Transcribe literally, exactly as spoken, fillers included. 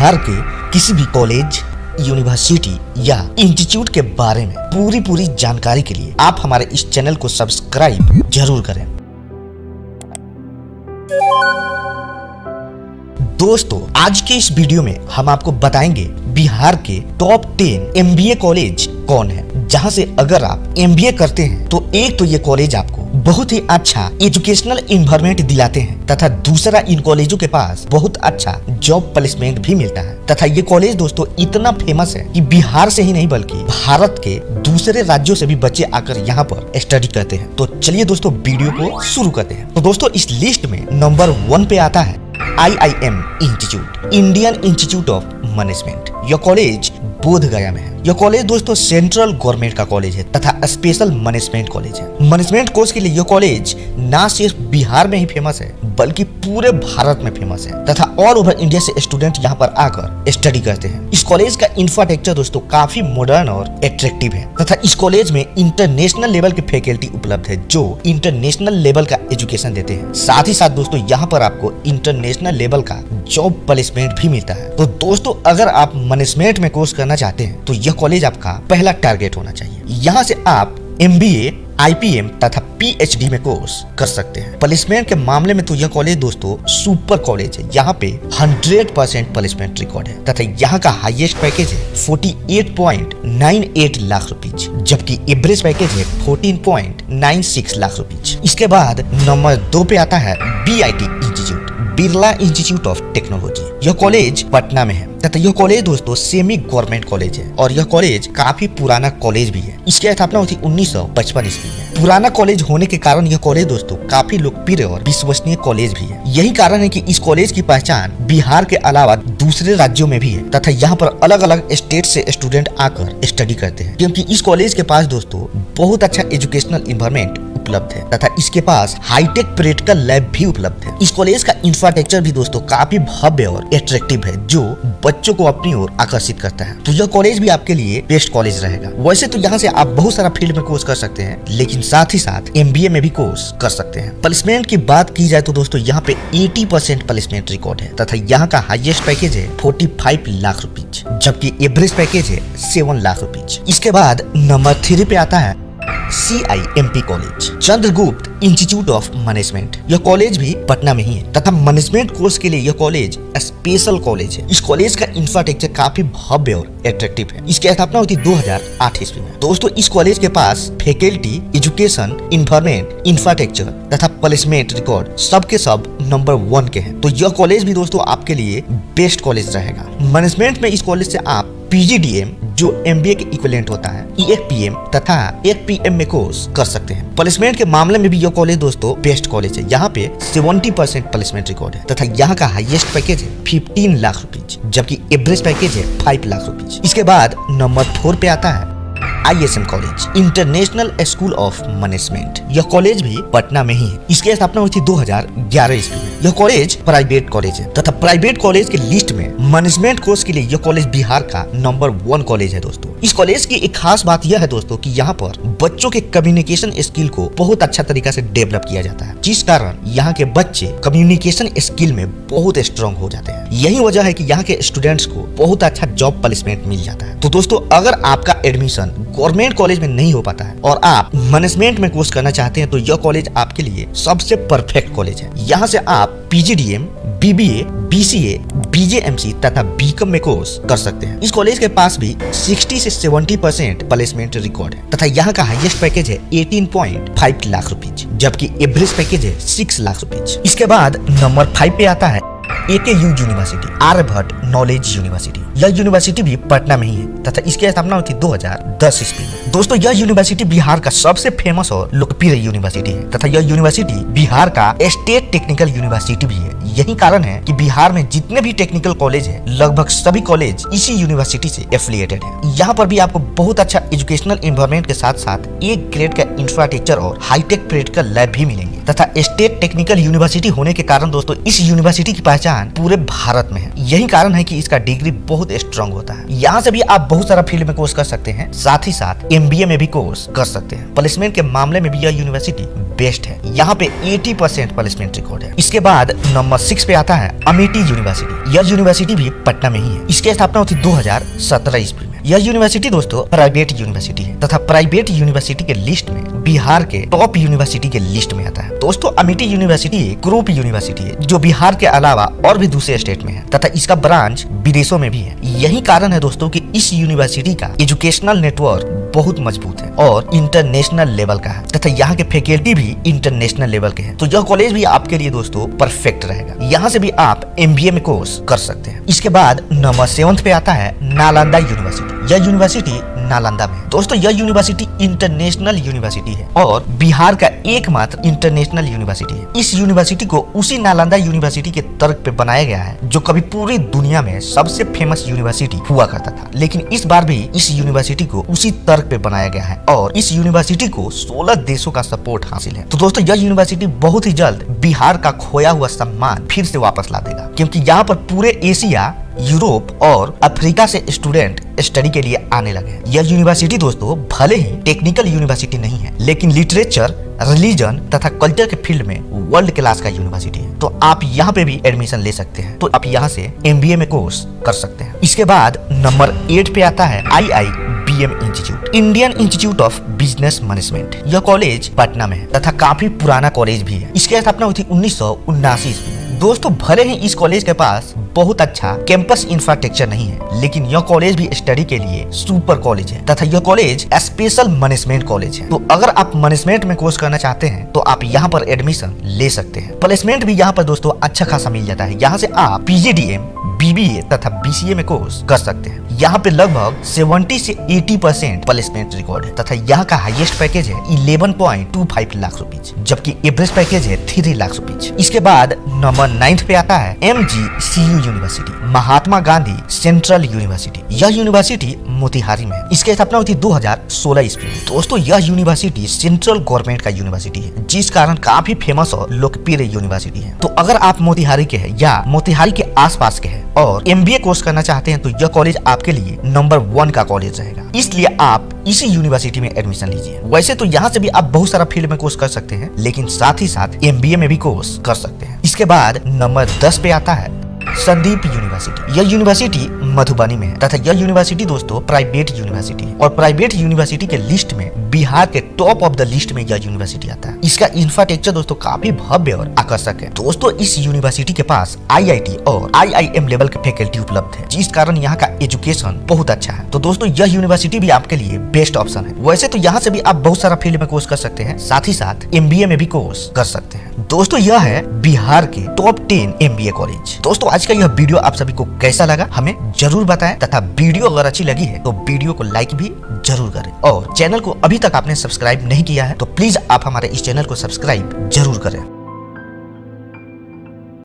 बिहार के किसी भी कॉलेज, यूनिवर्सिटी या इंस्टीट्यूट के बारे में पूरी पूरी जानकारी के लिए आप हमारे इस चैनल को सब्सक्राइब जरूर करें। दोस्तों, आज के इस वीडियो में हम आपको बताएंगे बिहार के टॉप टेन एमबीए कॉलेज कौन है, जहां से अगर आप एमबीए करते हैं तो एक तो ये कॉलेज आपको बहुत ही अच्छा एजुकेशनल इन्वायरमेंट दिलाते हैं तथा दूसरा इन कॉलेजों के पास बहुत अच्छा जॉब प्लेसमेंट भी मिलता है तथा ये कॉलेज दोस्तों इतना फेमस है कि बिहार से ही नहीं बल्कि भारत के दूसरे राज्यों से भी बच्चे आकर यहाँ पर स्टडी करते हैं। तो चलिए दोस्तों वीडियो को शुरू करते हैं। तो दोस्तों इस लिस्ट में नंबर वन पे आता है I I M institute, Indian institute of management. यह कॉलेज बोध गया में है। यह कॉलेज दोस्तों सेंट्रल गवर्नमेंट का कॉलेज है तथा स्पेशल मैनेजमेंट कॉलेज है। मैनेजमेंट कोर्स के लिए यह कॉलेज ना सिर्फ बिहार में ही फेमस है बल्कि पूरे भारत में फेमस है तथा ऑल ओवर इंडिया से स्टूडेंट यहाँ पर आकर स्टडी करते हैं। इस कॉलेज का इंफ्रास्ट्रक्चर दोस्तों काफी मॉडर्न और एट्रैक्टिव है तथा इस कॉलेज में इंटरनेशनल लेवल के फैकल्टी उपलब्ध है जो इंटरनेशनल लेवल का एजुकेशन देते हैं। साथ ही साथ दोस्तों यहाँ पर आपको इंटरनेशनल लेवल का जॉब प्लेसमेंट भी मिलता है। तो दोस्तों अगर आप मैनेजमेंट में कोर्स करना चाहते हैं तो यह कॉलेज आपका पहला टारगेट होना चाहिए। यहाँ से आप एमबीए, आईपीएम तथा पीएचडी में कोर्स कर सकते हैं। प्लेसमेंट के मामले में तो यह कॉलेज दोस्तों सुपर कॉलेज है। यहाँ पे हंड्रेड परसेंट प्लेसमेंट रिकॉर्ड है तथा यहाँ का हाईएस्ट पैकेज है अड़तालीस पॉइंट नौ आठ लाख रुपीज, जबकि एवरेज पैकेज है चौदह पॉइंट नौ छह लाख रुपीज। इसके बाद नंबर दो पे आता है B I T institute, Birla institute of technology. यह कॉलेज पटना में है तथा यह कॉलेज दोस्तों सेमी गवर्नमेंट कॉलेज है और यह कॉलेज काफी पुराना कॉलेज भी है। इसकी स्थापना हुई थी उन्नीस सौ पचपन ईस्वी में। पुराना कॉलेज होने के कारण यह कॉलेज दोस्तों काफी लोकप्रिय और विश्वसनीय कॉलेज भी है। यही कारण है कि इस कॉलेज की पहचान बिहार के अलावा दूसरे राज्यों में भी है तथा यहाँ पर अलग अलग स्टेट से स्टूडेंट आकर स्टडी करते हैं, क्योंकि इस कॉलेज के पास दोस्तों बहुत अच्छा एजुकेशनल इन्वायरमेंट उपलब्ध है तथा इसके पास हाईटेक प्रैक्टिकल लैब भी उपलब्ध है। इस कॉलेज का इंफ्रास्ट्रक्चर भी दोस्तों काफी भव्य और एट्रैक्टिव है जो बच्चों को अपनी ओर आकर्षित करता है। तो यह कॉलेज भी आपके लिए बेस्ट कॉलेज रहेगा। वैसे तो यहाँ से आप बहुत सारा फील्ड में कोर्स कर सकते हैं, लेकिन साथ ही साथ एमबीए में भी कोर्स कर सकते हैं। प्लेसमेंट की बात की जाए तो दोस्तों यहाँ पे अस्सी परसेंट प्लेसमेंट रिकॉर्ड है तथा यहाँ का हाईएस्ट पैकेज है पैंतालीस लाख रुपीज, जबकि एवरेज पैकेज है सात लाख रुपीज। इसके बाद नंबर थ्री पे आता है C I M P college, Chandragupta institute of management. यह कॉलेज भी पटना में ही है तथा मैनेजमेंट कोर्स के लिए यह कॉलेज स्पेशल कॉलेज है। इस कॉलेज का इंफ्रास्ट्रक्चर काफी भव्य और एट्रैक्टिव है। इसकी स्थापना हुई थी दो हज़ार आठ ईस्वी में। दोस्तों इस कॉलेज के पास फैकल्टी, एजुकेशन, इन्वायरमेंट, इंफ्रास्ट्रक्चर तथा प्लेसमेंट रिकॉर्ड सब के सब नंबर वन के हैं। तो यह कॉलेज भी दोस्तों आपके लिए बेस्ट कॉलेज रहेगा। मैनेजमेंट में इस कॉलेज से आप पीजीडीएम जो एमबीए के इक्विवेलेंट होता है, ईएफपीएम तथा एफपीएम में कोर्स कर सकते हैं। प्लेसमेंट के मामले में भी यह कॉलेज दोस्तों बेस्ट कॉलेज है। यहाँ पे सत्तर परसेंट प्लेसमेंट रिकॉर्ड है तथा यहाँ का हाईएस्ट पैकेज है पंद्रह लाख रुपीज, जबकि एवरेज पैकेज है पाँच लाख रुपीज। इसके बाद नंबर फोर पे आता है I S M college, international school of management. यह कॉलेज भी पटना में ही है। इसकी स्थापना हुई थी दो हज़ार ग्यारह ईस्वी में। यह कॉलेज प्राइवेट कॉलेज है तथा प्राइवेट कॉलेज के लिस्ट में मैनेजमेंट कोर्स के लिए यह कॉलेज बिहार का नंबर वन कॉलेज है दोस्तों। इस कॉलेज की एक खास बात यह है दोस्तों कि यहाँ पर बच्चों के कम्युनिकेशन स्किल को बहुत अच्छा तरीका से डेवलप किया जाता है, जिस कारण यहाँ के बच्चे कम्युनिकेशन स्किल में बहुत स्ट्रॉन्ग हो जाते हैं। यही वजह है कि यहाँ के स्टूडेंट्स को बहुत अच्छा जॉब प्लेसमेंट मिल जाता है। तो दोस्तों अगर आपका एडमिशन गवर्नमेंट कॉलेज में नहीं हो पाता है और आप मैनेजमेंट में कोर्स करना चाहते हैं तो यह कॉलेज आपके लिए सबसे परफेक्ट कॉलेज है। यहाँ से आप पीजीडीएम, बीबीए, बीसीए, बीजेएमसी तथा बीकॉम में कोर्स कर सकते हैं। इस कॉलेज के पास भी साठ से सत्तर परसेंट प्लेसमेंट रिकॉर्ड है तथा यहाँ का हाईएस्ट पैकेज है अठारह पॉइंट पाँच लाख रुपीज, जबकि एवरेज पैकेज है छह लाख रुपीज। इसके बाद नंबर फाइव पे आता है A K U university, Aryabhatta knowledge university. यह यूनिवर्सिटी भी पटना में ही है तथा इसकी स्थापना हुई थी दो हज़ार दस ईस्वी में। दोस्तों यह यूनिवर्सिटी बिहार का सबसे फेमस और लोकप्रिय यूनिवर्सिटी है तथा यह यूनिवर्सिटी बिहार का स्टेट टेक्निकल यूनिवर्सिटी भी है। यही कारण है कि बिहार में जितने भी टेक्निकल कॉलेज है लगभग सभी कॉलेज इसी यूनिवर्सिटी से एफिलिएटेड है। यहाँ पर भी आपको बहुत अच्छा एजुकेशनल इन्वायरमेंट के साथ साथ एक ग्रेड का इंफ्रास्ट्रक्चर और हाईटेक प्रैक्टिकल लैब भी मिलेंगे तथा स्टेट टेक्निकल यूनिवर्सिटी होने के कारण दोस्तों इस यूनिवर्सिटी की पहचान पूरे भारत में है। यही कारण है कि इसका डिग्री बहुत स्ट्रॉन्ग होता है। यहाँ से भी आप बहुत सारा फील्ड में कोर्स कर सकते हैं, साथ ही साथ एमबीए में भी कोर्स कर सकते हैं। प्लेसमेंट के मामले में भी यह यूनिवर्सिटी बेस्ट है। यहाँ पे अस्सी परसेंट प्लेसमेंट रिकॉर्ड है। इसके बाद नंबर सिक्स पे आता है अमेठी यूनिवर्सिटी। यह यूनिवर्सिटी भी पटना में ही है। इसकी स्थापना हुई दो हजार सत्रह ईस्वी में। यह यूनिवर्सिटी दोस्तों प्राइवेट यूनिवर्सिटी है तथा प्राइवेट यूनिवर्सिटी के लिस्ट में बिहार के टॉप यूनिवर्सिटी के लिस्ट में आता है। दोस्तों अमेठी यूनिवर्सिटी एक ग्रुप यूनिवर्सिटी है जो बिहार के अलावा और भी दूसरे स्टेट में है तथा इसका ब्रांच विदेशों में भी है। यही कारण है दोस्तों कि इस यूनिवर्सिटी का एजुकेशनल नेटवर्क बहुत मजबूत है और इंटरनेशनल लेवल का है तथा यहाँ के फैकल्टी भी इंटरनेशनल लेवल के हैं। तो यह कॉलेज भी आपके लिए दोस्तों परफेक्ट रहेगा। यहाँ से भी आप एमबीए में कोर्स कर सकते हैं। इसके बाद नंबर सेवंथ पे आता है नालंदा यूनिवर्सिटी। यह यूनिवर्सिटी नालंदा में है। दोस्तों यह यूनिवर्सिटी इंटरनेशनल यूनिवर्सिटी है और बिहार का एकमात्र इंटरनेशनल यूनिवर्सिटी है। इस यूनिवर्सिटी को उसी नालंदा यूनिवर्सिटी के तर्क पे बनाया गया है जो कभी पूरी दुनिया में सबसे फेमस यूनिवर्सिटी हुआ करता था, लेकिन इस बार भी इस यूनिवर्सिटी को उसी तर्क पे बनाया गया है और इस यूनिवर्सिटी को सोलह देशों का सपोर्ट हासिल है। तो दोस्तों यह यूनिवर्सिटी बहुत ही जल्द बिहार का खोया हुआ सम्मान फिर से वापस ला देगा, क्योंकि यहाँ पर पूरे एशिया, यूरोप और अफ्रीका से स्टूडेंट स्टडी के लिए आने लगे हैं। यह यूनिवर्सिटी दोस्तों भले ही टेक्निकल यूनिवर्सिटी नहीं है, लेकिन लिटरेचर, रिलीजन तथा कल्चर के फील्ड में वर्ल्ड क्लास का यूनिवर्सिटी है। तो आप यहाँ पे भी एडमिशन ले सकते हैं। तो आप यहाँ से एमबीए में कोर्स कर सकते हैं। इसके बाद नंबर एट पे आता है I I B M institute, Indian institute of business management. यह कॉलेज पटना में है तथा काफी पुराना कॉलेज भी है। इसकी स्थापना हुई थी उन्नीस सौ उन्नासी ईस्वी में। दोस्तों भले ही इस कॉलेज के पास बहुत अच्छा कैंपस इंफ्रास्ट्रक्चर नहीं है, लेकिन यह कॉलेज भी स्टडी के लिए सुपर कॉलेज है तथा यह कॉलेज स्पेशल मैनेजमेंट कॉलेज है। तो अगर आप मैनेजमेंट में कोर्स करना चाहते हैं तो आप यहाँ पर एडमिशन ले सकते हैं। प्लेसमेंट भी यहाँ पर दोस्तों अच्छा खासा मिल जाता है। यहाँ से आप पीजीडीएम, बीबीए तथा बीसीए में कोर्स कर सकते हैं। यहाँ पे लगभग सत्तर से अस्सी परसेंट प्लेसमेंट रिकॉर्ड है तथा यहाँ का हाईएस्ट पैकेज है ग्यारह पॉइंट दो पाँच लाख रुपीज, जबकि एवरेज पैकेज है तीन लाख रुपीज। इसके बाद नंबर नाइन्थ पे आता है MGCU university, Mahatma Gandhi central university. यह यूनिवर्सिटी मोतिहारी में है। इसकी स्थापना हुई थी दो हजार सोलह ईस्वी में। दोस्तों यह यूनिवर्सिटी सेंट्रल गवर्नमेंट का यूनिवर्सिटी है, जिस कारण काफी फेमस और लोकप्रिय यूनिवर्सिटी है। तो अगर आप मोतिहारी के हैं या मोतिहारी के आसपास के हैं और एमबीए कोर्स करना चाहते हैं तो यह कॉलेज आपके लिए नंबर वन का कॉलेज रहेगा। इसलिए आप इसी यूनिवर्सिटी में एडमिशन लीजिए। वैसे तो यहाँ से भी आप बहुत सारा फील्ड में कोर्स कर सकते हैं, लेकिन साथ ही साथ एमबीए में भी कोर्स कर सकते हैं। इसके बाद नंबर दस पे आता है संदीप यूनिवर्सिटी। यह यूनिवर्सिटी मधुबनी में है तथा यह यूनिवर्सिटी दोस्तों प्राइवेट यूनिवर्सिटी है और प्राइवेट यूनिवर्सिटी के लिस्ट में बिहार के टॉप ऑफ द लिस्ट में यह यूनिवर्सिटी आता है। इसका इंफ्रास्ट्रक्चर दोस्तों काफी भव्य और आकर्षक है। दोस्तों इस यूनिवर्सिटी के पास आईआईटी और आईआईएम लेवल के फैकल्टी उपलब्ध है, जिस कारण यहाँ का एजुकेशन बहुत अच्छा है। तो दोस्तों यह यूनिवर्सिटी भी आपके लिए बेस्ट ऑप्शन है। वैसे तो यहाँ से भी आप बहुत सारा फील्ड में कोर्स कर सकते हैं, साथ ही साथ एमबीए में भी कोर्स कर सकते हैं। दोस्तों यह है बिहार के टॉप टेन एमबीए कॉलेज। दोस्तों आज का यह वीडियो आप सभी को कैसा लगा हमें जरूर बताएं तथा वीडियो अगर अच्छी लगी है तो वीडियो को लाइक भी जरूर करें और चैनल को अभी तक आपने सब्सक्राइब नहीं किया है तो प्लीज आप हमारे इस चैनल को सब्सक्राइब जरूर करें।